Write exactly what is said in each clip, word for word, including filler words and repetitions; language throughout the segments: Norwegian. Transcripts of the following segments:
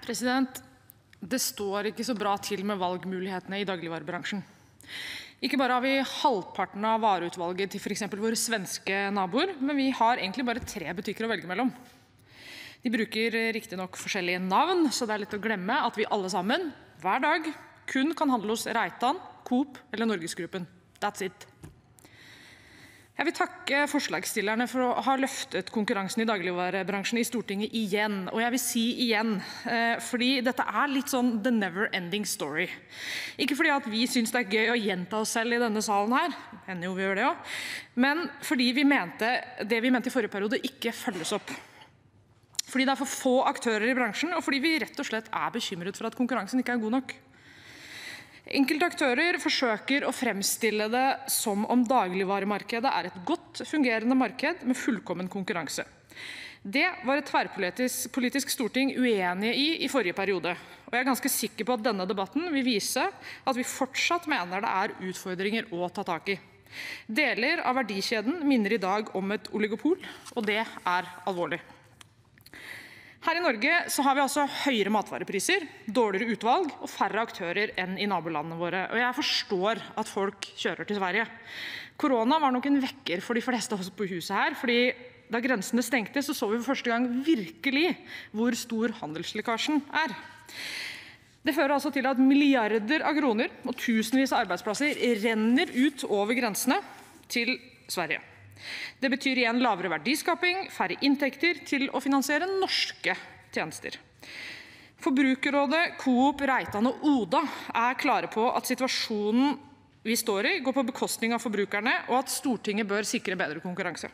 President, det står ikke så bra til med valgmulighetene i dagligvarebransjen. Ikke bare har vi halvparten av vareutvalget til for eksempel våre svenske naboer, men vi har egentlig bare tre butikker å velge mellom. De bruker riktig nok forskjellige navn, så det er lett å glemme at vi alle sammen, hver dag, kun kan handle hos Reitan, Coop eller Norgesgruppen. That's it. Jeg vil takke forslagsstillerne for å ha løftet konkurransen i dagligvarebransjen i Stortinget igjen. Og jeg vil si igjen, fordi dette er litt sånn the never ending story. Ikke fordi at vi synes det er gøy å gjenta oss selv i denne salen her, hender jo vi gjør det også, men fordi vi mente, det vi mente i forrige periode ikke følges opp. Fordi det er for få aktører i bransjen, og fordi vi rett og slett er bekymret for at konkurransen ikke er god nok. Enkelte aktører forsøker å fremstille det som om dagligvaremarkedet er et godt fungerende marked med fullkommen konkurranse. Det var et tverrpolitisk storting uenige i i forrige periode, og jeg er ganske sikker på at denne debatten vil vise at vi fortsatt mener det er utfordringer å ta tak i. Deler av verdikjeden minner i dag om et oligopol, og det er alvorlig. Her i Norge så har vi altså høyere matvarepriser, dårligere utvalg og færre aktører enn i nabolandene våre. Og jeg forstår at folk kjører til Sverige. Korona var nok en vekker for de fleste av oss på huset her, fordi da grensene stengte så så vi for første gang virkelig hvor stor handelslekkasjen er. Det fører altså til at milliarder av kroner og tusenvis av arbeidsplasser renner ut over grensene til Sverige. Det betyr igjen lavere verdiskaping, færre inntekter til å finansiere norske tjenester. Forbrukerrådet, Coop, Reitan og Oda er klare på at situasjonen vi står i går på bekostning av forbrukerne, og at Stortinget bør sikre bedre konkurranse.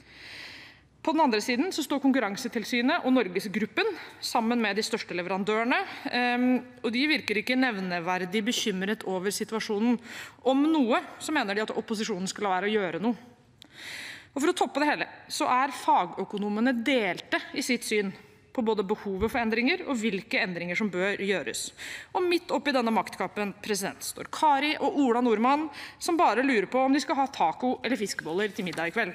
På den andre siden så står Konkurransetilsynet og Norgesgruppen sammen med de største leverandørene, og de virker ikke nevneverdig bekymret over situasjonen. Om noe så mener de at opposisjonen skal la være å gjøre noe. Og for å toppe det hele, så er fagøkonomene delte i sitt syn på både behovet for endringer og hvilke endringer som bør gjøres. Og midt oppi denne maktkappen, president, står Kari og Ola Nordmann, som bare lurer på om de skal ha taco eller fiskeboller til middag i kveld.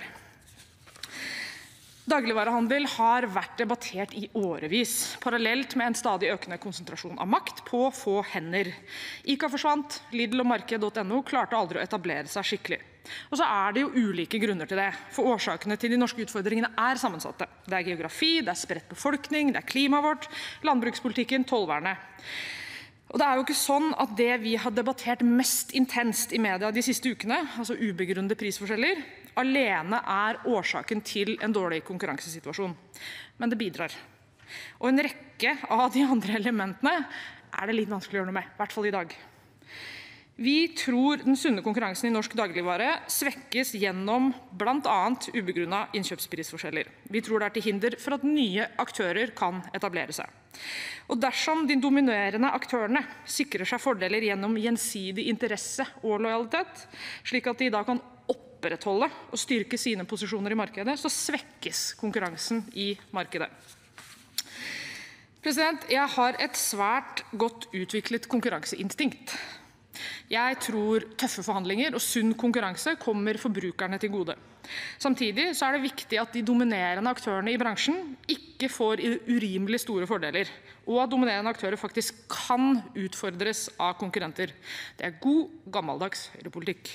Dagligvarehandel har vært debattert i årevis, parallelt med en stadig økende konsentrasjon av makt på få hender. ICA forsvant, Lidl og Marked punktum no klarte aldri å etablere seg skikkelig. Og så er det jo ulike grunner til det, for årsakene til de norske utfordringene er sammensatte. Det er geografi, det er spredt befolkning, det er klimaet vårt, landbrukspolitikken, tollvernet. Og det er jo ikke sånn at det vi har debattert mest intenst i media de siste ukene, altså ubegrunnede prisforskjeller, alene er årsaken til en dårlig konkurransesituasjon. Men det bidrar. Og en rekke av de andre elementene er det litt vanskelig å gjøre noe med, i hvert fall i dag. Vi tror den sunne konkurransen i norsk dagligvare svekkes gjennom blant annet ubegrunnet innkjøpsprisforskjeller. Vi tror det er til hinder for at nye aktører kan etablere seg. Og dersom de dominerende aktørene sikrer seg fordeler gjennom gjensidig interesse og lojalitet, slik at de da kan opprettholde og styrke sine posisjoner i markedet, så svekkes konkurransen i markedet. President, jeg har et svært godt utviklet konkurranseinstinkt. Jeg tror tøffe forhandlinger og sunn konkurranse kommer forbrukerne til gode. Samtidig så er det viktig at de dominerende aktørene i bransjen ikke får urimelig store fordeler, og at dominerende aktører faktisk kan utfordres av konkurrenter. Det er god, gammeldags høyrepolitikk.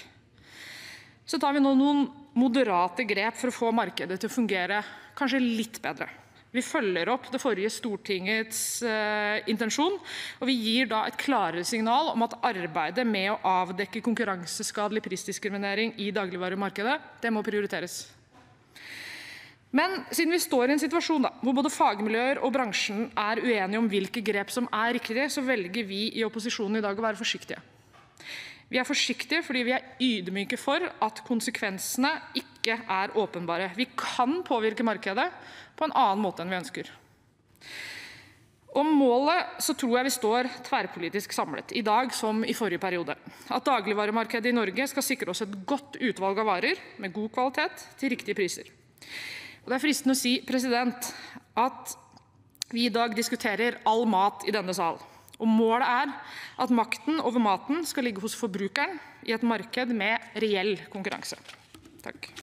Så tar vi nå noen moderate grep for å få markedet til å fungere kanskje litt bedre. Vi følger opp det forrige Stortingets uh, intensjon, og vi gir da et klarere signal om at arbeidet med å avdekke konkurranseskadelig prisdiskriminering i dagligvaremarkedet, det må prioriteres. Men siden vi står i en situasjon da, hvor både fagmiljøer og bransjen er uenige om hvilke grep som er riktige, så velger vi i opposisjonen i dag å være forsiktige. Vi er forsiktige fordi vi er ydmyke for at konsekvensene ikke er åpenbare. Vi kan påvirke markedet på en annen måte enn vi ønsker. Om målet så tror jeg vi står tverrpolitisk samlet, i dag som i forrige periode. At dagligvaremarkedet i Norge skal sikre oss et godt utvalg av varer med god kvalitet til riktige priser. Og det er fristende å si, president, at vi i dag diskuterer all mat i denne sal. Og målet er at makten over maten skal ligge hos forbrukeren i et marked med reell konkurranse. Takk.